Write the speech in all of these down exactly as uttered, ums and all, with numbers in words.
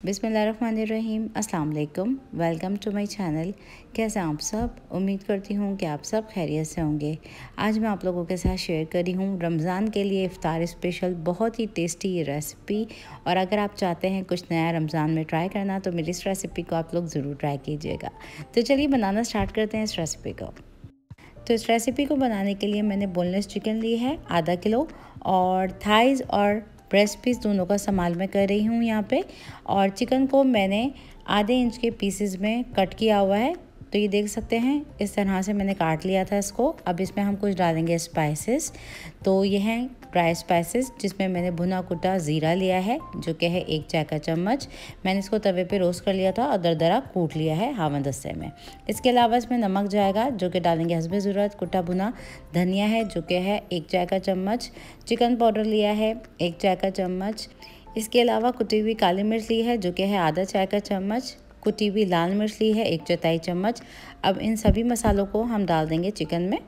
बिस्मिल्लाहिर्रहमानिर्रहीम, अस्सलाम वालेकुम। Welcome to my channel. कैसे हैं आप सब? उम्मीद करती हूँ कि आप सब खैरियत से होंगे। आज मैं आप लोगों के साथ शेयर कर रही हूँ रमज़ान के लिए इफ़्तार स्पेशल बहुत ही टेस्टी ये रेसिपी। और अगर आप चाहते हैं कुछ नया रमज़ान में ट्राई करना तो मेरी इस रेसिपी को आप लोग ज़रूर ट्राई कीजिएगा। तो चलिए बनाना स्टार्ट करते हैं इस रेसिपी को। तो इस रेसिपी को बनाने के लिए मैंने बोनलेस चिकन ली है आधा किलो, और थाइज़ और ब्रेस्ट पीस दोनों का इस्तेमाल मैं कर रही हूँ यहाँ पे। और चिकन को मैंने आधे इंच के पीसेस में कट किया हुआ है। तो ये देख सकते हैं इस तरह से मैंने काट लिया था इसको। अब इसमें हम कुछ डालेंगे स्पाइसेस। तो ये हैं ड्राई स्पाइसेस, जिसमें मैंने भुना कुटा ज़ीरा लिया है जो कि है एक चाय का चम्मच। मैंने इसको तवे पे रोस्ट कर लिया था और दरदरा कूट लिया है हावन दस्ते में। इसके अलावा इसमें नमक जाएगा जो कि डालेंगे हस्बे ज़रूरत। कुटा भुना धनिया है जो कि है एक चाय का चम्मच। चिकन पाउडर लिया है एक चाय का चम्मच। इसके अलावा कुटी हुई काली मिर्च ली है जो कि है आधा चाय का चम्मच। कुटी हुई लाल मिर्च ली है एक चौथाई चम्मच। अब इन सभी मसालों को हम डाल देंगे चिकन में।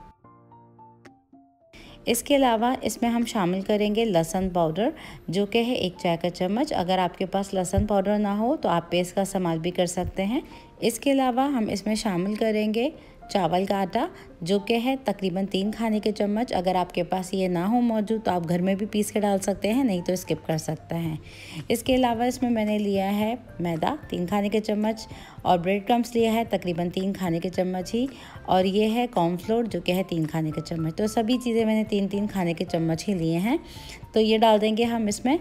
इसके अलावा इसमें हम शामिल करेंगे लहसुन पाउडर जो कि है एक चाय का चम्मच। अगर आपके पास लहसुन पाउडर ना हो तो आप पेस्ट का इस्तेमाल भी कर सकते हैं। इसके अलावा हम इसमें शामिल करेंगे चावल का आटा जो कि है तकरीबन तीन खाने के चम्मच। अगर आपके पास ये ना हो मौजूद तो आप घर में भी पीस के डाल सकते हैं, नहीं तो स्किप कर सकते हैं। इसके अलावा इसमें मैंने लिया है मैदा तीन खाने के चम्मच, और ब्रेड क्रम्स लिया है तकरीबन तीन खाने के चम्मच ही, और ये है कॉर्नफ्लोर जो कि है तीन खाने के चम्मच। तो सभी चीज़ें मैंने तीन तीन खाने के चम्मच ही लिए हैं। तो ये डाल देंगे हम इसमें।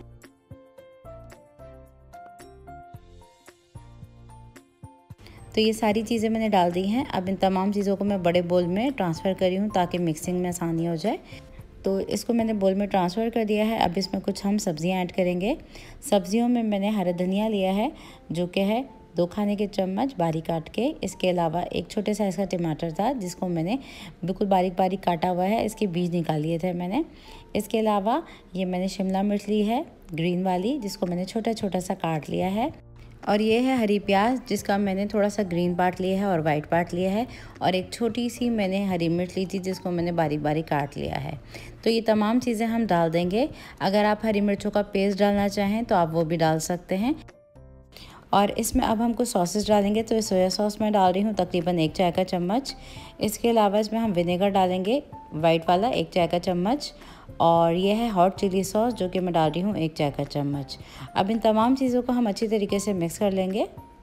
तो ये सारी चीज़ें मैंने डाल दी हैं। अब इन तमाम चीज़ों को मैं बड़े बोल में ट्रांसफ़र कर रही हूँ ताकि मिक्सिंग में आसानी हो जाए। तो इसको मैंने बोल में ट्रांसफ़र कर दिया है। अब इसमें कुछ हम सब्ज़ियाँ ऐड करेंगे। सब्ज़ियों में मैंने हरा धनिया लिया है जो कि है दो खाने के चम्मच बारीक काट के। इसके अलावा एक छोटे साइज़ का टमाटर था जिसको मैंने बिल्कुल बारीक बारीक काटा हुआ है, इसके बीज निकाल लिए थे मैंने। इसके अलावा ये मैंने शिमला मिर्च ली है ग्रीन वाली, जिसको मैंने छोटा छोटा सा काट लिया है। और ये है हरी प्याज जिसका मैंने थोड़ा सा ग्रीन पार्ट लिया है और वाइट पार्ट लिया है। और एक छोटी सी मैंने हरी मिर्च ली थी जिसको मैंने बारीक बारीक काट लिया है। तो ये तमाम चीज़ें हम डाल देंगे। अगर आप हरी मिर्चों का पेस्ट डालना चाहें तो आप वो भी डाल सकते हैं। और इसमें अब हम कुछ सॉसेस डालेंगे। तो सोया सॉस मैं डाल रही हूँ तकरीबन एक चाय का चम्मच। इसके अलावा इसमें हम विनेगर डालेंगे वाइट वाला एक चाय का चम्मच। और ये है हॉट चिली सॉस जो कि मैं डाल रही हूँ एक चाय का चम्मच। अब इन तमाम चीज़ों को हम अच्छी तरीके से मिक्स कर लेंगे।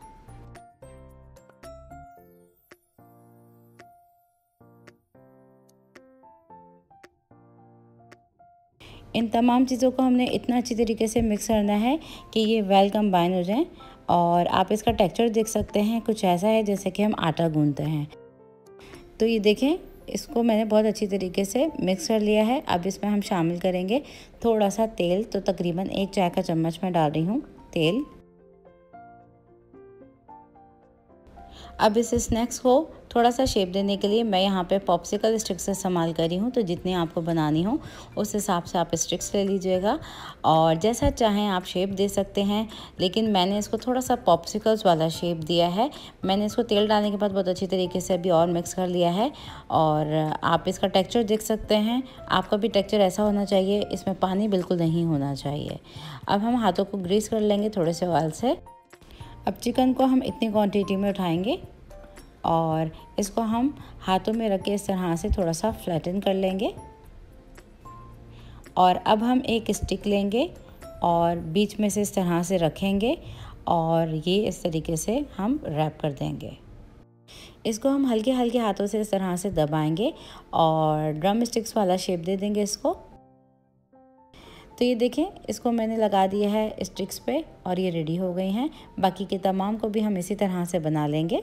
इन तमाम चीज़ों को हमने इतना अच्छी तरीके से मिक्स करना है कि ये वेल कंबाइन हो जाए। और आप इसका टेक्सचर देख सकते हैं, कुछ ऐसा है जैसे कि हम आटा गूंथते हैं। तो ये देखें, इसको मैंने बहुत अच्छी तरीके से मिक्स कर लिया है। अब इसमें हम शामिल करेंगे थोड़ा सा तेल। तो तकरीबन एक चाय का चम्मच मैं डाल रही हूँ तेल। अब इस स्नैक्स को थोड़ा सा शेप देने के लिए मैं यहाँ पे पॉप्सिकल स्टिक्स से इस्तेमाल कर रही हूँ। तो जितनी आपको बनानी हो उस हिसाब से आप स्टिक्स ले लीजिएगा और जैसा चाहें आप शेप दे सकते हैं। लेकिन मैंने इसको थोड़ा सा पॉप्सिकल्स वाला शेप दिया है। मैंने इसको तेल डालने के बाद बहुत अच्छी तरीके से अभी और मिक्स कर लिया है। और आप इसका टेक्स्चर देख सकते हैं। आपका भी टेक्स्चर ऐसा होना चाहिए, इसमें पानी बिल्कुल नहीं होना चाहिए। अब हम हाथों को ग्रीस कर लेंगे थोड़े से ऑयल से। अब चिकन को हम इतनी क्वांटिटी में उठाएंगे और इसको हम हाथों में रख के इस तरह से थोड़ा सा फ्लैटन कर लेंगे। और अब हम एक स्टिक लेंगे और बीच में से इस तरह से रखेंगे और ये इस तरीके से हम रैप कर देंगे। इसको हम हल्के हल्के हाथों से इस तरह से दबाएंगे और ड्रम स्टिक्स वाला शेप दे देंगे इसको। तो ये देखें, इसको मैंने लगा दिया है स्टिक्स पे और ये रेडी हो गई हैं। बाकी के तमाम को भी हम इसी तरह से बना लेंगे।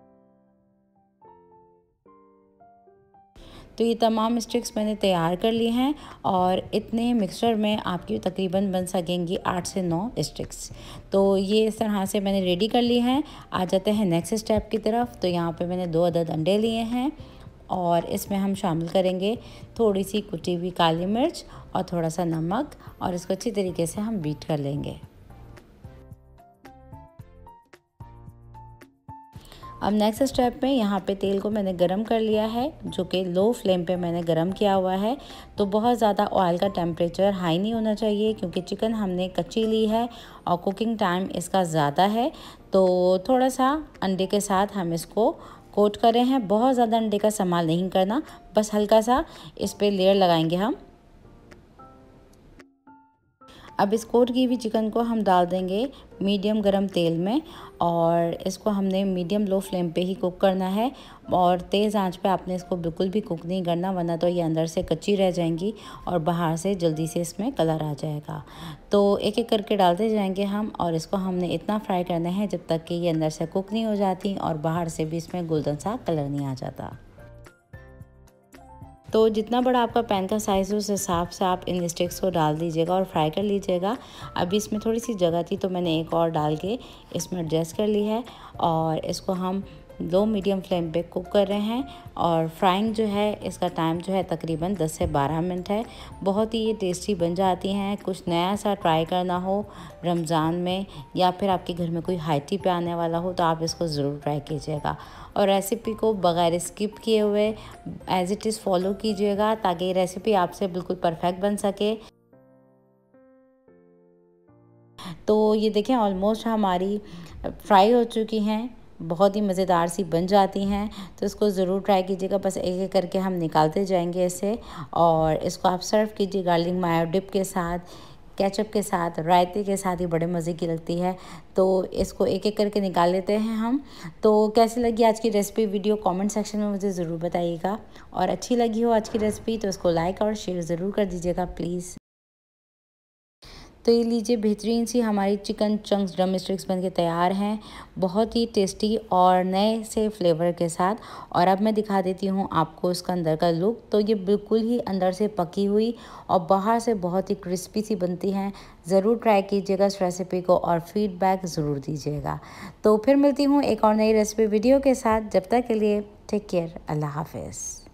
तो ये तमाम स्टिक्स मैंने तैयार कर ली हैं और इतने मिक्सचर में आपकी तकरीबन बन सकेंगी आठ से नौ स्टिक्स। तो ये इस तरह से मैंने रेडी कर ली हैं। आ जाते हैं नेक्स्ट स्टेप की तरफ। तो यहाँ पे मैंने दो अदद अंडे लिए हैं और इसमें हम शामिल करेंगे थोड़ी सी कुटी हुई काली मिर्च और थोड़ा सा नमक, और इसको अच्छी तरीके से हम बीट कर लेंगे। अब नेक्स्ट स्टेप में यहाँ पे तेल को मैंने गरम कर लिया है, जो कि लो फ्लेम पे मैंने गरम किया हुआ है। तो बहुत ज़्यादा ऑयल का टेम्परेचर हाई नहीं होना चाहिए, क्योंकि चिकन हमने कच्ची ली है और कुकिंग टाइम इसका ज़्यादा है। तो थोड़ा सा अंडे के साथ हम इसको कोट कर रहे हैं। बहुत ज़्यादा अंडे का इस्तेमाल नहीं करना, बस हल्का सा इस पर लेयर लगाएंगे हम। अब इस कोट की हुई चिकन को हम डाल देंगे मीडियम गरम तेल में, और इसको हमने मीडियम लो फ्लेम पे ही कुक करना है। और तेज़ आंच पे आपने इसको बिल्कुल भी कुक नहीं करना, वरना तो ये अंदर से कच्ची रह जाएंगी और बाहर से जल्दी से इसमें कलर आ जाएगा। तो एक एक करके डालते जाएंगे हम, और इसको हमने इतना फ्राई करना है जब तक कि ये अंदर से कुक नहीं हो जाती और बाहर से भी इसमें गोल्डन सा कलर नहीं आ जाता। तो जितना बड़ा आपका पैन का साइज़ हो उस हिसाब से आप इन स्टिक्स को डाल दीजिएगा और फ्राई कर लीजिएगा। अभी इसमें थोड़ी सी जगह थी तो मैंने एक और डाल के इसमें एडजस्ट कर ली है, और इसको हम लो मीडियम फ्लेम पे कुक कर रहे हैं। और फ्राइंग जो है इसका टाइम जो है तकरीबन दस से बारह मिनट है। बहुत ही ये टेस्टी बन जाती हैं। कुछ नया सा ट्राई करना हो रमज़ान में, या फिर आपके घर में कोई हाई टी पे आने वाला हो, तो आप इसको ज़रूर ट्राई कीजिएगा। और रेसिपी को बगैर स्किप किए हुए एज़ इट इज़ फॉलो कीजिएगा, ताकि ये रेसिपी आपसे बिल्कुल परफेक्ट बन सके। तो ये देखें ऑलमोस्ट हमारी फ्राई हो चुकी हैं, बहुत ही मज़ेदार सी बन जाती हैं। तो इसको ज़रूर ट्राई कीजिएगा। बस एक एक करके हम निकालते जाएंगे इसे, और इसको आप सर्व कीजिए गार्लिक मायो डिप के साथ, केचप के साथ, रायते के साथ। ही बड़े मज़े की लगती है। तो इसको एक एक करके निकाल लेते हैं हम। तो कैसी लगी आज की रेसिपी वीडियो कमेंट सेक्शन में मुझे ज़रूर बताइएगा, और अच्छी लगी हो आज की रेसिपी तो इसको लाइक और शेयर ज़रूर कर दीजिएगा प्लीज़। तो ये लीजिए बेहतरीन सी हमारी चिकन चंक्स ड्रम स्टिक्स बन के तैयार हैं, बहुत ही टेस्टी और नए से फ्लेवर के साथ। और अब मैं दिखा देती हूँ आपको इसका अंदर का लुक। तो ये बिल्कुल ही अंदर से पकी हुई और बाहर से बहुत ही क्रिस्पी सी बनती हैं। ज़रूर ट्राई कीजिएगा इस रेसिपी को और फीडबैक ज़रूर दीजिएगा। तो फिर मिलती हूँ एक और नई रेसिपी वीडियो के साथ। जब तक के लिए टेक केयर, अल्लाह हाफिज़।